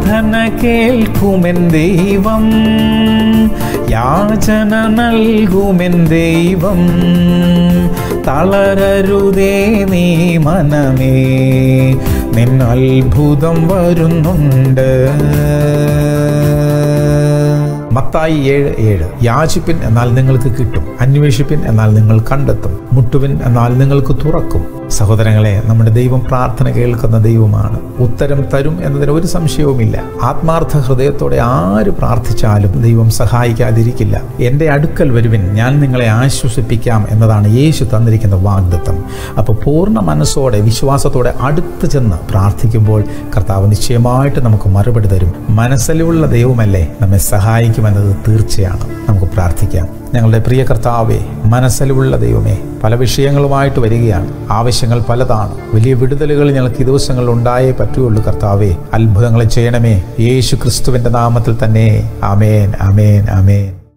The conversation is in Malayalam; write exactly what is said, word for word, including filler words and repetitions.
പ്രാർത്ഥന കേൾക്കുമെൻ ദൈവം, യാചന നൽകുമെൻ ദൈവം. തളരരുതേ നീ മനമേ, നിൻ അത്ഭുതം വരുന്നുണ്ട്. മത്തായി ഏഴ് ഏഴ്. യാചിപ്പിൻ എന്നാൽ നിങ്ങൾക്ക് കിട്ടും, അന്വേഷിപ്പിൻ എന്നാൽ നിങ്ങൾ കണ്ടെത്തും, മുട്ടുവിൻ എന്നാൽ നിങ്ങൾക്ക് തുറക്കും. സഹോദരങ്ങളെ, നമ്മുടെ ദൈവം പ്രാർത്ഥന കേൾക്കുന്ന ദൈവമാണ്. ഉത്തരം തരും എന്നതിന് ഒരു സംശയവുമില്ല. ആത്മാർത്ഥ ഹൃദയത്തോടെ ആര് പ്രാർത്ഥിച്ചാലും ദൈവം സഹായിക്കാതിരിക്കില്ല. എൻ്റെ അടുക്കൽ വരുവിൻ, ഞാൻ നിങ്ങളെ ആശ്വസിപ്പിക്കാം എന്നതാണ് യേശു തന്നിരിക്കുന്ന വാഗ്ദത്തം. അപ്പോൾ പൂർണ്ണ മനസ്സോടെ വിശ്വാസത്തോടെ അടുത്ത് ചെന്ന് പ്രാർത്ഥിക്കുമ്പോൾ കർത്താവ് നിശ്ചയമായിട്ട് നമുക്ക് മറുപടി തരും. മനസ്സിലുള്ള ദൈവമല്ലേ, നമ്മെ സഹായിക്കുമെന്നത് തീർച്ചയാണ്. നമുക്ക് പ്രാർത്ഥിക്കാം. ഞങ്ങളുടെ പ്രിയ കർത്താവേ, മനസ്സിലുള്ള ദൈവമേ, പല വിഷയങ്ങളുമായിട്ട് വരികയാണ്. ആവശ്യങ്ങൾ പലതാണ്. വലിയ വിടുതലുകൾ ഞങ്ങൾക്ക് ഈ ദിവസങ്ങളിൽ ഉണ്ടായേ പറ്റുകയുള്ളൂ. കർത്താവേ, അത്ഭുതങ്ങൾ ചെയ്യണമേ. യേശു ക്രിസ്തുവിൻ്റെ നാമത്തിൽ തന്നെ. ആമേൻ, ആമേൻ, ആമേൻ.